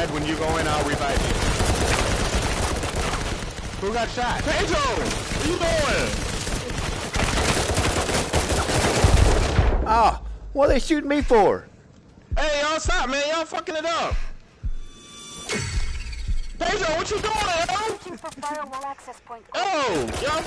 Red, when you go in, I'll revive you. Who got shot? Pedro! What you doing? Oh, what are they shooting me for? Hey, y'all stop, man. Y'all fucking it up. Pedro, what you doing, yo? Searching for firewall access point. Oh, y'all.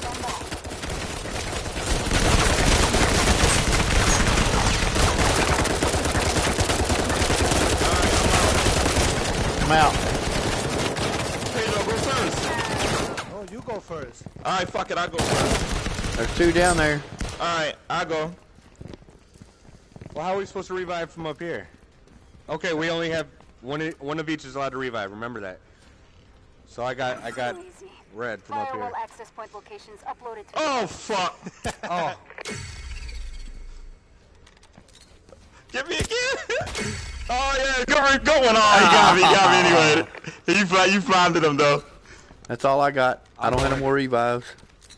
I'm out. Pedro, go first. Oh, you go first. All right, fuck it. I go first. There's two down there. All right, I go. Well, how are we supposed to revive from up here? Okay, we only have one of each is allowed to revive. Remember that. So I got Red from up here. Firewall access point locations uploaded to Oh, fuck. Oh, Get me again. Oh, yeah. Good one. Oh, he got me anyway. You found him, though. That's all I got. I don't have no more revives.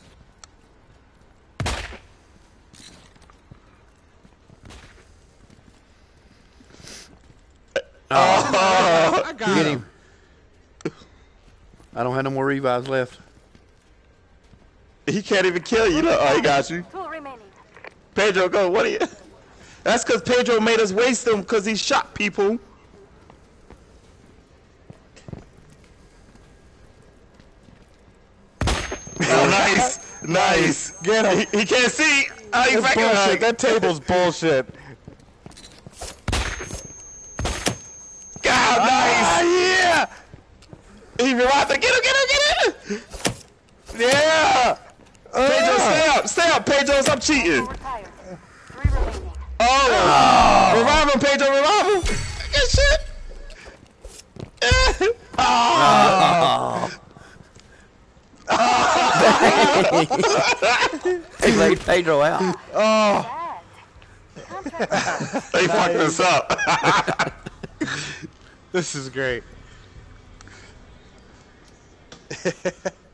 Oh, I got Get him. him. I don't have no more revives left. he can't even kill you. Look. Oh, he got you. two remaining. Pedro, go. What are you? That's because Pedro made us waste them because he shot people. Oh, nice. Nice. Get him. He can't see. Oh, he That's fucking bullshit. That table's bullshit. God, nice. Yeah. He revived it. Get him. Yeah. Pedro, stay up, Pedro. Stop cheating. Retired. Three remaining. Oh. Revive him, Pedro. Revive him. Good shit. He laid Pedro out. Oh. Bad. They fucked us up. This is great.